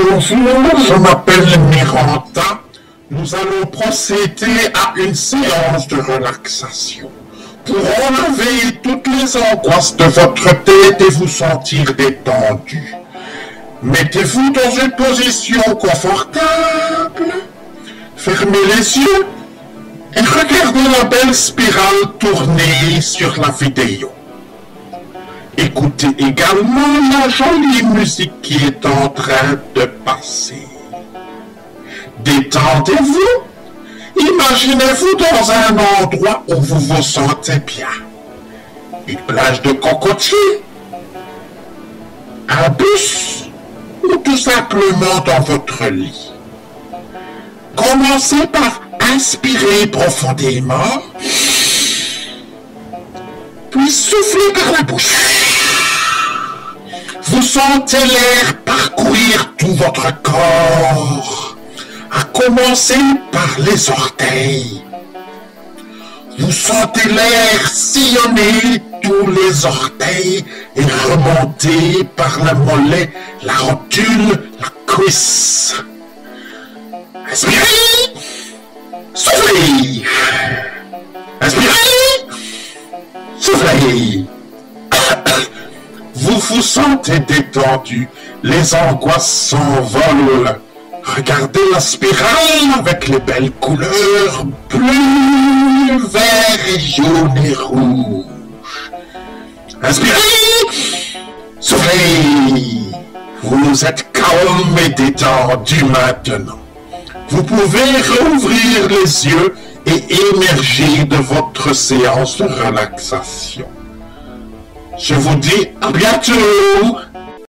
Bonjour, je m'appelle Miranda. Nous allons procéder à une séance de relaxation pour enlever toutes les angoisses de votre tête et vous sentir détendu. Mettez-vous dans une position confortable, fermez les yeux et regardez la belle spirale tourner sur la vidéo. Écoutez également la jolie musique qui est en train de passer. Détendez-vous. Imaginez-vous dans un endroit où vous vous sentez bien. Une plage de cocotiers, un bus ou tout simplement dans votre lit. Commencez par inspirer profondément, puis soufflez par la bouche. Vous sentez l'air parcourir tout votre corps, à commencer par les orteils. Vous sentez l'air sillonner tous les orteils et remonter par le mollet, la rotule, la cuisse. Inspirez, soufflez. Inspirez, soufflez. Vous vous sentez détendu, les angoisses s'envolent. Regardez la spirale avec les belles couleurs bleu, vert et jaune et rouge. Inspirez, soufflez. Vous êtes calme et détendu maintenant. Vous pouvez rouvrir les yeux et émerger de votre séance de relaxation. Je vous dis à bientôt.